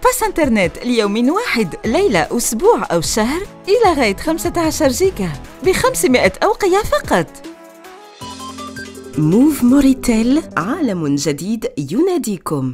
باس انترنت ليوم واحد، ليلة، أسبوع أو شهر إلى غاية 15 جيجا ب500 أوقية فقط. موف موريتيل، عالم جديد يناديكم.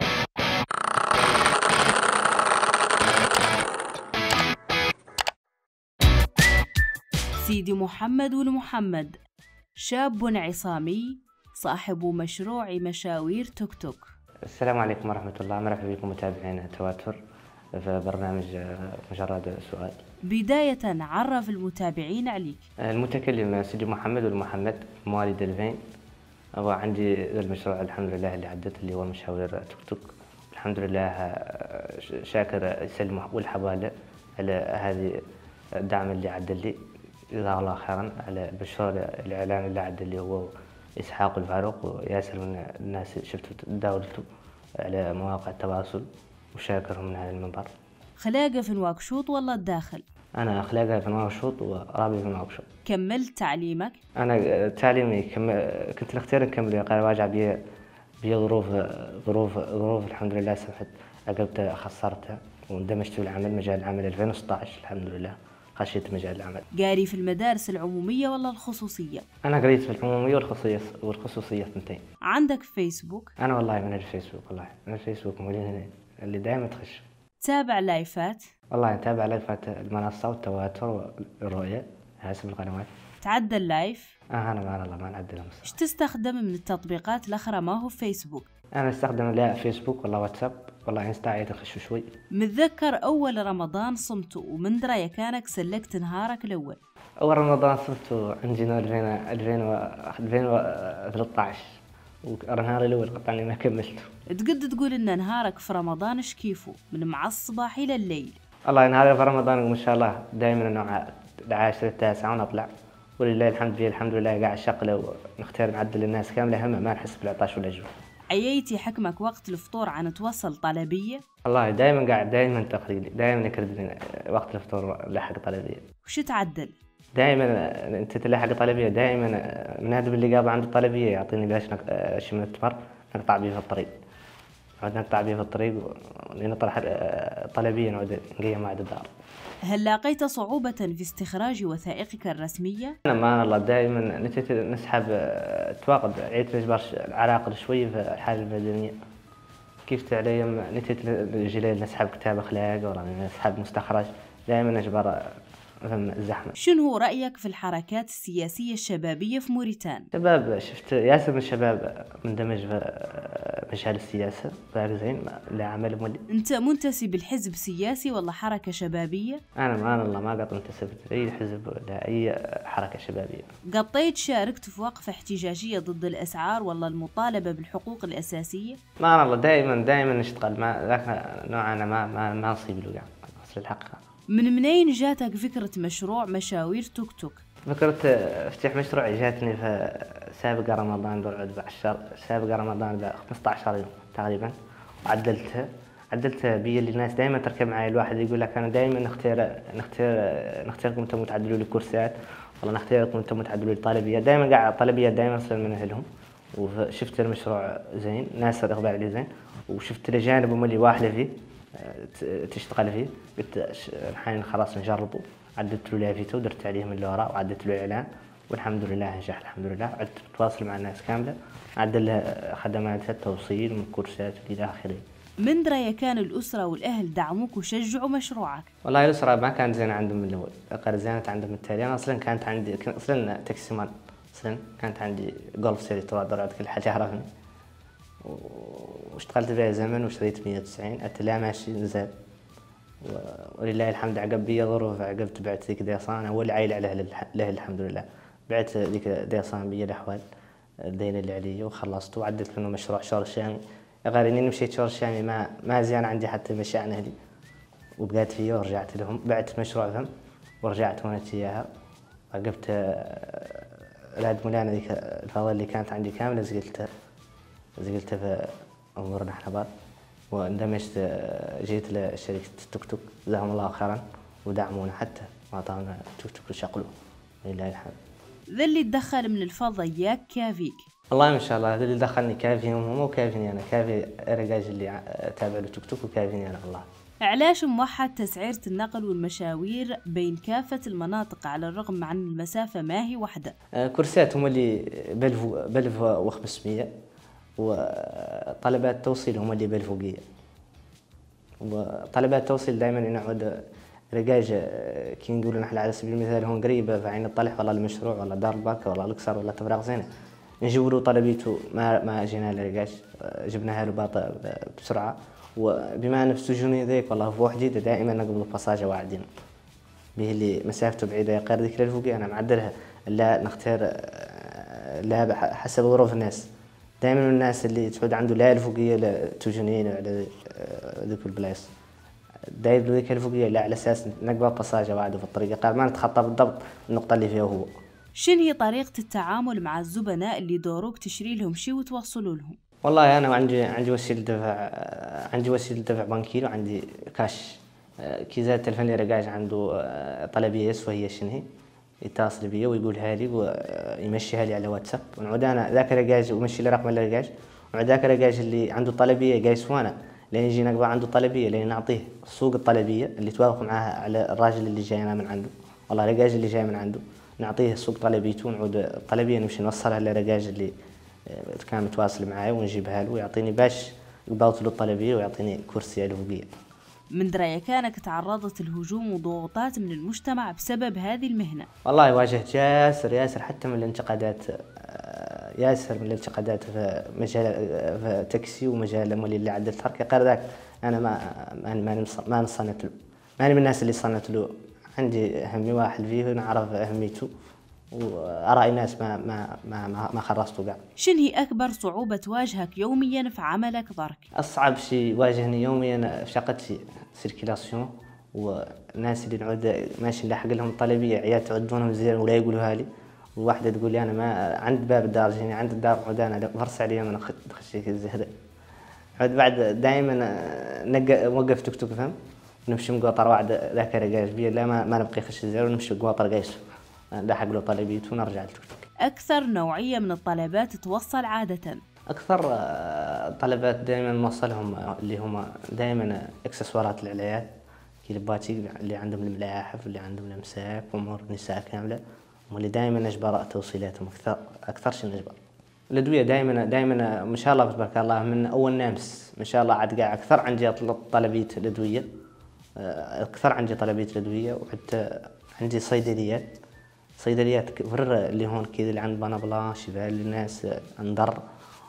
سيدي محمد والمحمد شاب عصامي صاحب مشروع مشاوير توك توك. السلام عليكم ورحمة الله، مرحبا بكم متابعين تواتر في برنامج مجرد سؤال. بداية عرف المتابعين عليك. المتكلم سيدي محمد والمحمد، مواليد 2000. وعندي المشروع الحمد لله اللي عدت اللي هو مشاوير توك توك. الحمد لله شاكر سلم والحوالة على هذه الدعم اللي عدل لي، جزاه الله خيرا، على المشروع الإعلان اللي عدل لي هو إسحاق الفاروق، وياسر من الناس شفتوا تداولته على مواقع التواصل، وشاكرهم من هذا المنبر. خلاقة في نواكشوط ولا الداخل؟ أنا خلاقة في نواكشوط ورابي في نواكشوط. كملت تعليمك؟ أنا تعليمي كنت نختار نكمل، قال واجع بي ظروف الحمد لله سمحت، عقبت خسرتها واندمجت في العمل، مجال العمل 2016 الحمد لله خشيت مجال العمل. قاري في المدارس العمومية ولا الخصوصية؟ أنا قريت في العمومية والخصوصية ثنتين. عندك فيسبوك؟ أنا والله من الفيسبوك، والله من الفيسبوك مولين اللي دائما تخش. تابع لايفات؟ والله نتابع لايفات المنصة والتواتر والرؤية حسب القنوات. تعدل لايف؟ أنا مع الله ما نعدلها. إيش تستخدم من التطبيقات الأخرى ما هو فيسبوك؟ أنا استخدم لا فيسبوك ولا واتساب، والله انستا عيد نخش شوي. متذكر أول رمضان صمته ومن دراية كانك سلكت نهارك الأول؟ أول رمضان صمته عندنا 2013، ونهاري الأول قطعني ما كملته. تقد تقول إن نهارك في رمضان إيش كيفه من مع الصباح إلى الليل؟ والله نهاري في رمضان ما شاء الله دائما نوع 10 9 ونطلع، ولله الحمد فيه الحمد لله قاعد شغله ونختار نعدل الناس كاملة هم ما نحس بالعطاش ولا جوع. عييتي حكمك وقت الفطور عن توصل طلبية؟ والله دائما تقليدي، دائما يكرد وقت الفطور لحق طلبية. وش تعدل؟ دائما انت تلاحق طلبية، دائما منادب اللي قابل عند الطلبية يعطيني باش شي من التمر نقطع بيه في الطريق، نقعد نقطع بيه في الطريق ونطرح طلبية نقعد نقيم مع الدار. هل لاقيت صعوبة في استخراج وثائقك الرسمية؟ أنا ما الله دائما نتيت نسحب تواقد عيت الإجبار العراقل شوي في الحالة البدنية، كيف تعليم نتيت الجلال نسحب كتاب أخلاق ولا نسحب مستخرج، دائما أجبر فهم الزحمة. شنو هو رأيك في الحركات السياسية الشبابية في موريتان؟ شباب شفت ياسر من الشباب مندمج في مجال السياسة بارزين لا عمل مولي. أنت منتسب لحزب سياسي ولا حركة شبابية؟ أنا ما الله ما قط منتسب لأي حزب ولا أي حركة شبابية. قطيت شاركت في وقفة احتجاجية ضد الأسعار ولا المطالبة بالحقوق الأساسية؟ ما الله دائما نشتغل، ما ذاك نوع أنا ما نصيب له يعني أصل الحقيقة. من منين جاتك فكرة مشروع مشاوير توك توك؟ فكرة افتتاح مشروع جاتني في سابق رمضان سابق رمضان ب 15 يوم تقريبا، وعدلتها بي اللي الناس دائما تركب معي. الواحد يقول لك أنا دائما نختاركم انتم تعدلوا لي كورسات، والله نختاركم انتم تعدلوا لي طالبية، دائما قاعد طلبية دائما أصلا من أهلهم. وشفت المشروع زين، ناس الإقبال عليه زين، وشفت الجانب اللي واحدة فيه تشتغل فيه، قلت الحين خلاص نجربه. عدلت له لافيته ودرت عليه من اللوراء وعدلت له اعلان، والحمد لله نجح الحمد لله. عدت اتواصل مع الناس كامله، عدل لها خدمات التوصيل من كورسات الى اخره. من دراية كان الأسرة والأهل دعموك وشجعوا مشروعك؟ والله الأسرة ما كانت زينة عندهم من الأول، قال زينت عندهم التالي. أنا أصلا كانت عندي أصلا تاكسيمان، أصلا كانت عندي جولف سيري ترى كل حاجة عرفني، واشتغلت بها زمن وشريت 190 لا ماشي نزال، ولله الحمد. عقب بي ظروف، عقبت بعت ذيك ديصان أول عايل عليه له الحمد لله، بعت ذيك ديصان بي الأحوال الدين اللي علي وخلصت، وعدلت منه مشروع شهر الشامي. غير إني مشيت شهر الشامي ما زين عندي حتى مشاعن أهلي، وبقيت فيه ورجعت لهم، بعت مشروع فهم ورجعت ونت إياها. عقبت العد مولانا ذيك الفضل اللي كانت عندي كاملة زقلتها في أمورنا احنا بعض، واندمجت جيت لشركة توك توك جزاهم الله خيرا ودعمونا حتى وأعطونا توك توك لشغله لله الحمد. ذا اللي تدخل من الفضا ياك كافيك؟ والله ما شاء الله هذا اللي دخلني كافيهم هم وكافيني انا، كافي الرجاج اللي تابع له توك توك وكافيني انا والله. علاش موحد تسعيرة النقل والمشاوير بين كافة المناطق على الرغم عن المسافة ما هي واحدة؟ كرسيات هم اللي بلف و500، وطلبات التوصيل هم اللي بالفوقية. وطلبات التوصيل دائما نعود رجاج كي نقولوا نحن على سبيل المثال هون قريبة في عين الطلح ولا المشروع ولا دار البركة ولا القصر ولا تفراغ زينة، نجيبوا له طلبيته ما جينا لرجاج، جبناها له بسرعة. وبما أن في سجوني ذيك والله في وحديدة دائما نقبض باساجة واعدين به اللي مسافته بعيدة يقار ذيك للفوقي أنا معدلها، لا نختار لا حسب ظروف الناس. دائما الناس اللي تعود عنده لا الفوقية لا تجونين على ذيك البلايص دايب له ذيك الفوقية لا على أساس نقبض باساجة واعدة في الطريق قال ما نتخطى بالضبط النقطة اللي فيها هو. شنو هي طريقة التعامل مع الزبناء اللي دوروك تشري لهم شي وتوصلوا لهم؟ والله أنا عندي وسيلة دفع بنكي وعندي كاش. كي زاد التلفون اللي رجاج عنده طلبية يسوى هي شنهي يتصل بي ويقولها لي ويمشيها لي على واتساب، ونعود أنا ذاك رجاج ومشي لي رقم الرجاج، ونعود ذاك رجاج اللي عنده طلبية جايس وانا لين يجي نقبل عنده طلبية لين نعطيه سوق الطلبية اللي توافق معاها على الراجل اللي جاينا من عنده، والله رجاج اللي جاي من عنده نعطيه سوق طلبيته، ونعود الطلبية نمشي نوصلها للرجاج اللي كان متواصل معي ونجيبها له ويعطيني باش يباوط له الطلبية ويعطيني كرسي الفوقية. من دراية كانك تعرضت الهجوم وضغوطات من المجتمع بسبب هذه المهنة؟ والله واجهت ياسر حتى من الانتقادات، ياسر من الانتقادات في مجال في تاكسي ومجال مولي اللي عدلت حركة غير ذاك أنا ما نصنت له، ماني من الناس اللي صنت له، عندي همي واحد فيه ونعرف أهميته وأرى الناس ما خرجته قاع. شنو هي أكبر صعوبة تواجهك يوميا في عملك ضرك؟ أصعب شيء واجهني يوميا في شقتي سيركيلاسيون، والناس اللي نعود ماشي نلاحق لهم طلبية عيال تعدونهم زين ولا يقولوها لي، وواحدة تقول لي أنا ما عند باب الدار جيني عند الدار عود أنا فرص عليهم أنا خشيك الزهرة. عود بعد دائما نوقف توك توك فهم نمشي مقاطر واحد ذاك رجاج بيه لا ما نبقي خش الزهرة ونمشي مقاطر قيس نلاحق له طلبيته ونرجع لتوك توك. أكثر نوعية من الطلبات توصل عادة؟ أكثر طلبات دائما نوصلهم اللي هم دائما إكسسوارات العلايات كيلباتي اللي عندهم الملاحف واللي عندهم الأمساك وأمور النساء كاملة، واللي دائما نجبر توصيلاتهم أكثر شيء نجبر. الأدوية دائما ما شاء الله تبارك الله من أول نامس ما شاء الله عاد قاع أكثر عندي طلبية الأدوية، أكثر عندي طلبية الأدوية، وحتى عندي صيدليات كبر اللي هون كذا اللي عند بنابلا شبال الناس اندر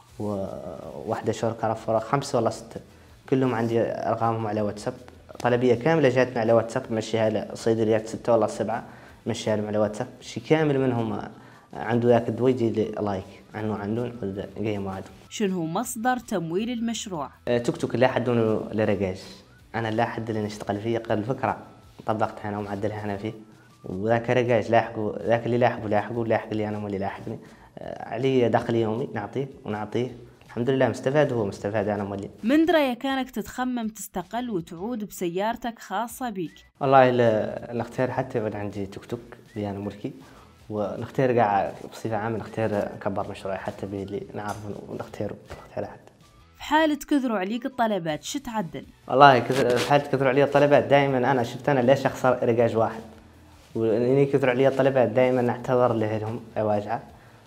وواحدة شركة رفرة 5 ولا 6 كلهم عندي أرقامهم على واتساب، طلبية كاملة جاتنا على واتساب مشيها لصيدليات 6 ولا 7 مشيها لهم على واتساب، شي كامل منهم عنده ذاك الدواء يجي لي لايك عنده قيم وعدو. شنو هو مصدر تمويل المشروع؟ توك توك لا حدون لرجاج، أنا لا حد اللي نشتغل فيه قال الفكرة طبقتها أنا ومعدلها أنا فيه، وذاك رجاج لاحقوا ذاك اللي لاحق اللي أنا واللي لاحقني علي دخل يومي نعطيه الحمد لله مستفاد هو مستفاد أنا مولي. من دراية كانك تتخمم تستقل وتعود بسيارتك خاصة بيك؟ والله نختار حتى يعود عندي توك توك اللي أنا ملكي، ونختار قاع بصفة عامة نختار نكبر مشروعي حتى به اللي نعرف ونختاره حتى. في حالة كثروا عليك الطلبات شو تعدل؟ والله في حالة كثروا علي الطلبات دائما أنا شفت أنا ليش أخسر رجاج واحد، وإني كثروا علي الطلبات دائما نعتذر لهم أواجعه،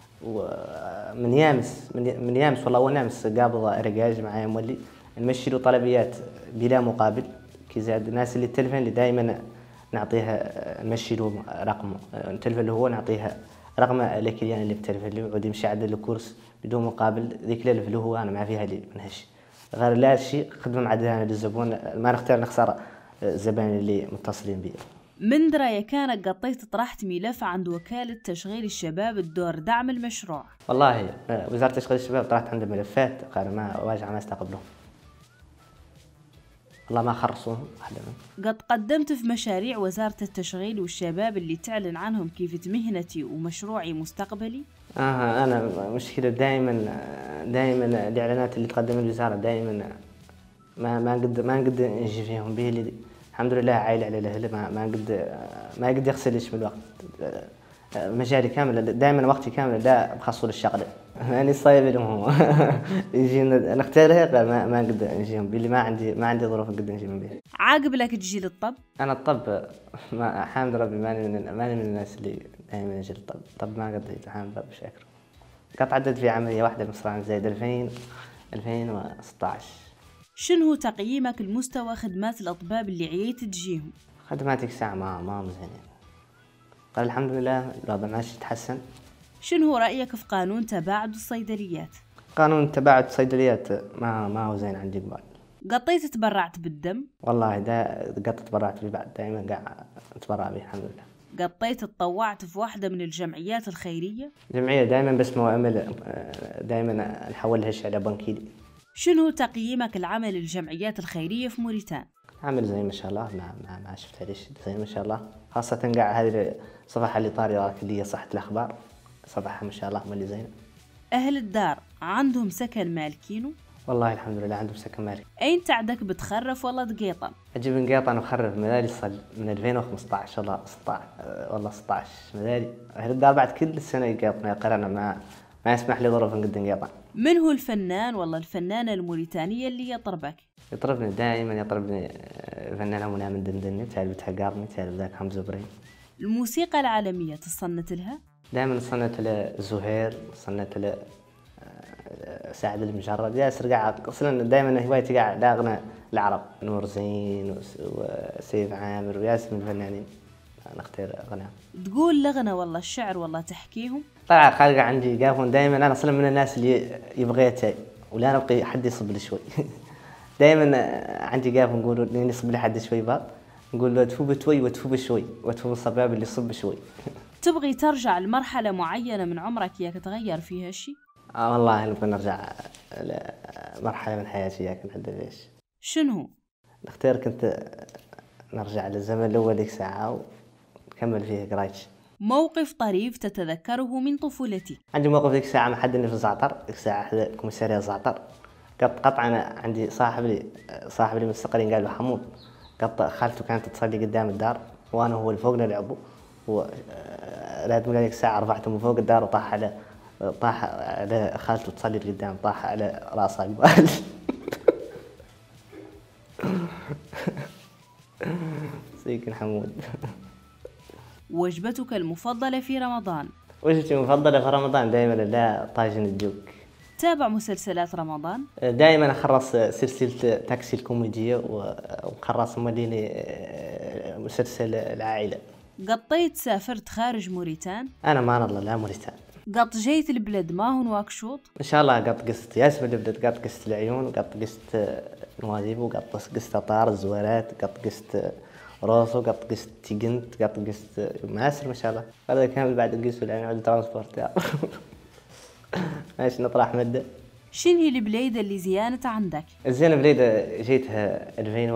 ومن يامس والله هو نامس قابض رجاج معايا مولي نمشي له طلبيات بلا مقابل، كي زاد الناس اللي التلفن اللي دائما نعطيها نمشي له رقمه التلفن اللي هو نعطيها رقم الكليان اللي بتلفن له وعود يمشي يعدل الكورس بدون مقابل، ذيك الألف اللي هو أنا ما فيها لي منهش غير لا شيء خدمة معدلة أنا للزبون ما نختار نخسر الزبائن اللي متصلين بي. من دراية كانك قطيت طرحت ملف عند وكالة تشغيل الشباب الدور دعم المشروع؟ والله وزارة تشغيل الشباب طرحت عندها ملفات قال ما واجهة ما استقبلهم والله ما خرصوهم واحدة منهم. قد قدمت في مشاريع وزارة التشغيل والشباب اللي تعلن عنهم كيف مهنتي ومشروعي مستقبلي؟ أنا مشكلة دائما الإعلانات اللي تقدم الوزارة دائما ما قد نجي فيهم به اللي الحمد لله عايل على الأهل ما قد يغسلش بالوقت مجالي كامل دائما وقتي كامل لا بخصو للشغله. يعني صايب لهم يجينا نختار هيك ما نقدر نجيهم باللي ما عندي ظروف نقدر نجيهم بها. عاقب لك تجي للطب؟ انا الطب ما حامد ربي ماني من الناس اللي دائما يجي للطب. الطب ما قضيت حامد ربي شاكر. قد عدت في عمليه واحده بمصراعي زايد 2016. شنو هو تقييمك لمستوى خدمات الأطباء اللي عييت تجيهم؟ خدماتك ساعة ما مزيانين. قال الحمد لله الوضع ماشي يتحسن. شنو هو رأيك في قانون تباعد الصيدليات؟ قانون تباعد الصيدليات ما هو زين عندي قبل. قطيت تبرعت بالدم؟ والله قد تبرعت فيه بعد دائما قاعد اتبرع به الحمد لله. قطيت تطوعت في واحدة من الجمعيات الخيرية؟ جمعية دائما باسمه وأمل دائما نحولها على بنكيلي. شنو تقييمك العمل الجمعيات الخيرية في موريتان؟ عمل زي ما شاء الله ما شفت عليه شيء زي ما شاء الله. خاصة قاعد هذه الصفحة اللي طارية اللي هي صحة الأخبار صفحة ما شاء الله ملي زينة. أهل الدار عندهم سكن مالكينه؟ والله الحمد لله عندهم سكن مالك. أين تعدك بتخرف ولا تقيطن؟ أجيب نقيطن وخرف مداري صل من 2015 والله 16 مداري. أهل الدار بعد كل سنة يقيطن يقرأنا ما يسمح لي ظروف نقدر نقيطن. من هو الفنان والله الفنانة الموريتانية اللي يطربك؟ يطربني دائما فنانة منى من دندني تعرف قارني تعرف ذاك حمزة إبراهيم. الموسيقى العالمية تصنت لها؟ دائما صنت له زهير صنت له سعد المجرد ياسر قاعد اصلا دائما هوايتي قاعد اغنى العرب نور زين وسيف عامر وياسر من الفنانين نختار اغنى. تقول لغنى والله الشعر والله تحكيهم؟ طلع خالق عندي قافون دائما انا اصلا من الناس اللي يبغيتها ولا نبقي حد يصب لي شوي. دائما عندي قافون نقول يصب لي حد شوي بعض نقول له تفوب توي وتفوب شوي وتفوب الصباب اللي يصب شوي. تبغي ترجع لمرحلة معينة من عمرك ياك تغير فيها شيء؟ والله نبغى نرجع لمرحلة من حياتي ياك نحدد ايش. شنو؟ نختار كنت نرجع للزمن الأول ذيك ساعة ونكمل فيه قرايتي. موقف طريف تتذكره من طفولتك؟ عندي موقف ذيك ساعة ما حدني في الزعتر ذيك ساعة حدا كوميسارية الزعتر قطع أنا عندي صاحب لي من السقرين قال له حمود قطع خالته كانت تصلي قدام الدار وأنا هو اللي فوقنا لعبوا ولاد من ذيك الساعة رفعته من فوق الدار طاح على خالته تصلي قدام طاح على راسها البال. سيكن حمود. وجبتك المفضلة في رمضان؟ وجبتي المفضلة في رمضان دائما لا طاجن الدوك. تابع مسلسلات رمضان؟ دائما أخلص سلسلة تاكسي الكوميدية وخلص مديني مسلسل العائلة. قطيت سافرت خارج موريتان؟ أنا ما نضل لا موريتان. قط جيت البلد ما هو نواكشوط؟ إن شاء الله قط قست ياسم البلد قط قست العيون قط قست نواديب وقط قست طار الزوارات قط قست روسو قط قست تيجنت قط قست ماسر ما شاء الله هذا كامل بعد القيس والعين عند ترانسبورت يا ماشي نطرح مدة. شنو هي البليدة اللي زيانت عندك؟ الزينة بليدة جيتها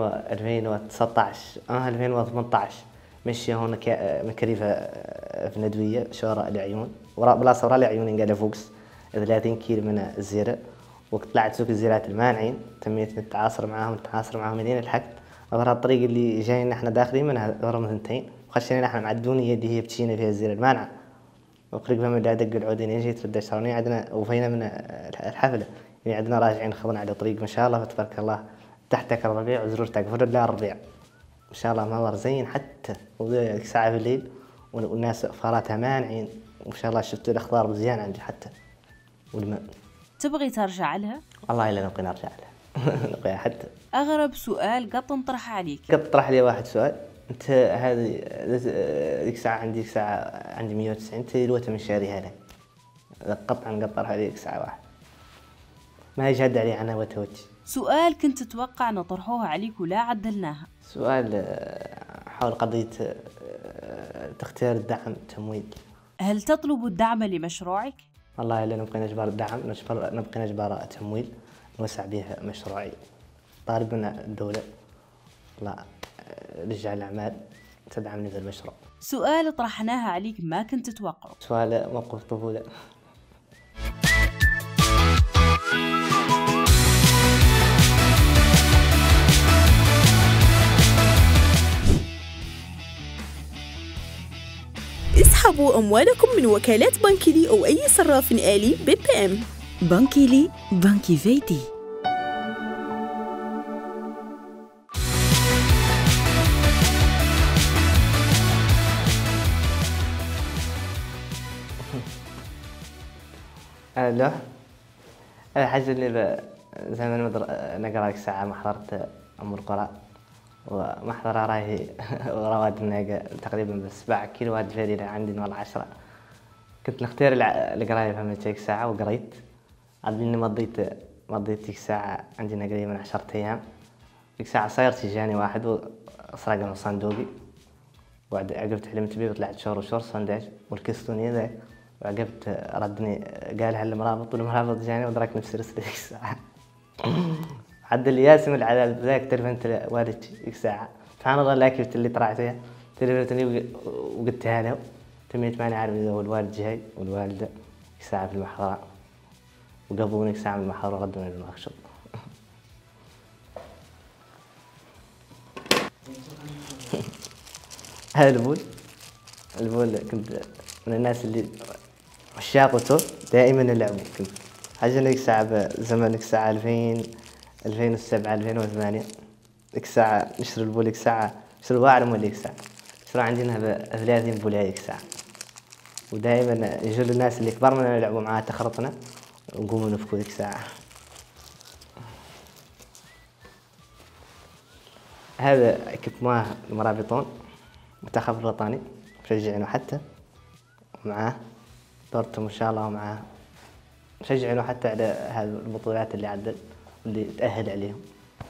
2019 2018 مشي هون مكريفة في ندوية شوراء العيون بلاصة وراء العيون قال فوكس 30 كيلو من الزيرة وطلعت سوق الزيرات المانعين تميت نتعاصر معاهم لين لحقت أظهر الطريق اللي جايين احنا داخلين منها ظهر مثنتين وخشينا احنا معدوني يدي هي بتشينا فيها الزيرة المانعة وقريب من اللي دق العودين جيت رد شهرين عندنا وفينا من الحفلة يعني عندنا راجعين خضنا على طريق ما شاء الله فتبارك الله تحتك الربيع وزرورتك فرد لا الربيع ما شاء الله منظر زين حتى وذيك ساعة في الليل والناس فاراتها مانعين وما شاء الله شفت الأخضار بزيان عندي حتى والماء. تبغي ترجع لها؟ والله إلا نبغي نرجع لها نبغي حتى. أغرب سؤال قط نطرح عليك؟ قط طرح لي واحد سؤال أنت هذه ذيك ساعة عندي 190 أنت الوتة من شاريها لك قطعا نقطرها لي ذيك ساعة واحد ما يجهد علي أنا وتوتي. سؤال كنت تتوقع نطرحوها عليك ولا عدلناها؟ سؤال حول قضية تختار الدعم تمويل. هل تطلب الدعم لمشروعك؟ والله إلا نبقى نجبر الدعم نبقى نجبر تمويل نوسع به مشروعي طالب من الدولة لا رجال الأعمال تدعمني في المشروع. سؤال طرحناها عليك ما كنت تتوقعه. سؤال موقف طفولة. اسحب اسحبوا أموالكم من وكالات بنكيلي أو أي صراف آلي BPM. بنكيلي، بنكي فيتي. لا، الحاجة اللي زمان نقرا لك ساعة ما حضرت أم القرى، ومحضرة راهي رواد الناقة تقريبا ب7 كيلوات فريدة عندي نوع 10. كنت نختار القراية فهمت ديك ساعة وقريت. عاد إني مضيت ديك ساعة عندنا قريبا 10 أيام. ديك ساعة صايرت جاني واحد وسرق من صندوقي، وعد عقبت حلمت بيه وطلعت شهر صنداج والكستونية ذاك، وعقبت ردني قال هالمرابط والمرابط جاني ودركني بسرس ديك الساعة. عد اللي ياسم العذاب ذاك تلفنت والدتي ديك الساعة، سبحان الله لا كيف اللي طلعت فيها تلفنتني وقلتها له. تميت ماني عارف إذا هو الوالد جاي والوالدة ديك الساعة في المحضرة، وقبوني ديك الساعة من المحضرة وردوني للمخشب. هذا البول كنت من الناس اللي عشاقته دائما يلعبوا. كنت حاجة ديك الساعة زمان ديك الساعة 2007 2008 ديك الساعة نشري البول ديك الساعة نشري واعر ديك الساعة نشري عندنا 30 بولاية ديك الساعة، ودائما يجوا الناس اللي كبار مننا يلعبوا معاه تخرطنا ونقوموا نفكوا ديك الساعة. هذا كنت معاه المرابطون منتخب الوطني مشجعينه حتى معاه دورتهم إن شاء الله، معاه مشجعينه حتى على هذه البطولات اللي عدل واللي تأهل عليهم.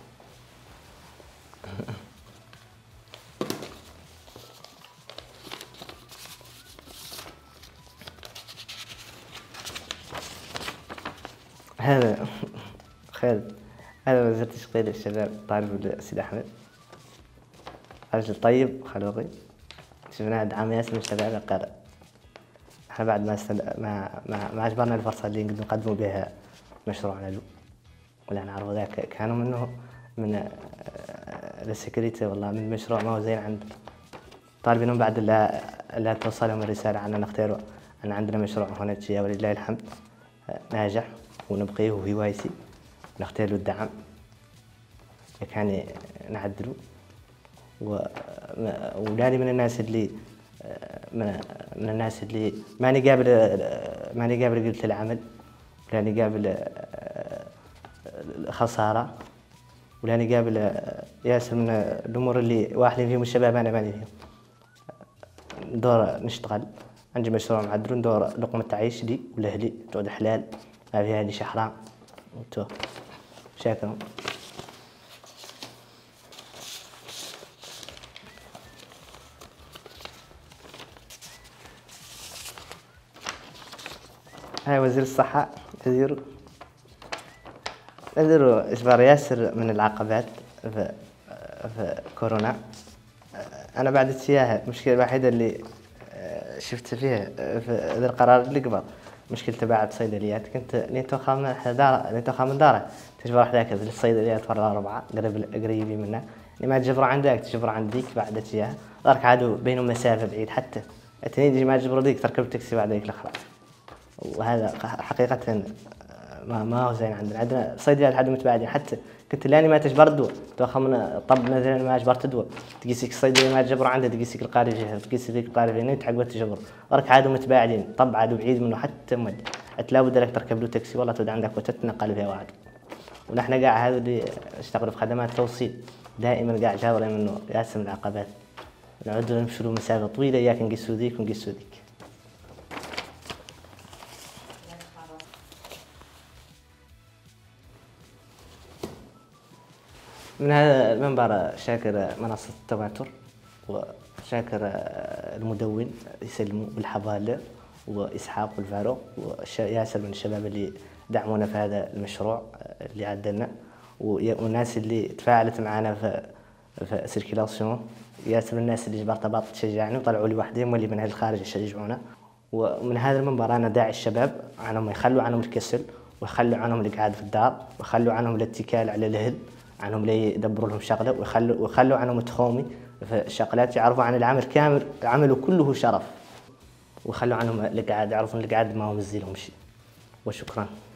هذا خالد، هذا وزير تشغيل الشباب طالب السيد أحمد، رجل طيب وخلوقي. شفناه دعم ياسر من الشباب القارئ. احنا بعد ما عجبرنا الفرصة اللي نقدموا بها مشروعنا له، ولا نعرفوا ذاك كانوا من السكرتير والله من مشروع ما هو زين عند طالبينهم بعد لا توصلهم الرسالة عنا نختاروا أن عندنا مشروع هنا تشيا ولله الحمد ناجح ونبقيه هوايسي نختار له الدعم كان نعدله. ولاني من الناس اللي ماني قابل قلة العمل، ولاني قابل خسارة، ولاني قابل ياسر من الأمور اللي واحد فيهم الشباب أنا ماني فيهم. ندور نشتغل عندي مشروع معدل، ندور لقمة تعيش لي ولأهلي تعود حلال ما فيها لي شحرام. شاكر. هاي وزير الصحة نذيرو إجبار ياسر من العقبات في كورونا. أنا بعد السياحة المشكلة الوحيدة اللي شفت فيها في هذا القرار اللي قبل مشكلة تبع الصيدليات. كنت نيتوخا من داره تجبر حداك الصيدليات ورا 4 قريبين منا، ما تجبر عندك تجبر عندك بعد السياحة غيرك عادوا بينهم مسافة بعيد، حتى تنيجي ما تجبر ديك تركب التاكسي بعد ذيك الأخرى. وهذا حقيقة ما هو زين عندنا صيدليات حد متباعدين. حتى كنت لاني ما تجبر توخى من طب مثلا ما جبرت دواء تقيسك الصيدلية ما تجبر عنده تقيسك القارجة تقيس ذيك القارجة هنا تحقق تجبر غيرك عادوا متباعدين طب عادوا بعيد منه حتى مد تلاود لك تركب له تاكسي والله تود عندك وتتنقل فيها واحد. ونحن قاع هذا اللي اشتغلوا في خدمات توصيل دائما قاع جاورين منه ياسم العقبات نعود نمشي له مسافة طويلة ياك نقيسوا ذيك ونقيسوا ذيك. من هذا المنبر شاكر منصة التواتر وشاكر المدون يسلموا بالحبالة وإسحاق والفاروق وياسر من الشباب اللي دعمونا في هذا المشروع اللي عدلنا، والناس اللي تفاعلت معنا في سيركيلاسيون. ياسر من الناس اللي جبرت بعض تشجعني وطلعوا لي وحدهم واللي من الخارج يشجعونا. ومن هذا المنبر أنا داعي الشباب عنهم يخلوا عنهم الكسل ويخلوا عنهم القعاد في الدار ويخلوا عنهم الاتكال على الأهل، عنهم لي يدبروا لهم شغله ويخلوا عنهم تخومي في الشغلات، يعرفوا عن العمل كامل عمله كله شرف ويخلوا عنهم القعاد، يعرفون القعاد ما هو مزي لهم شيء. وشكرا.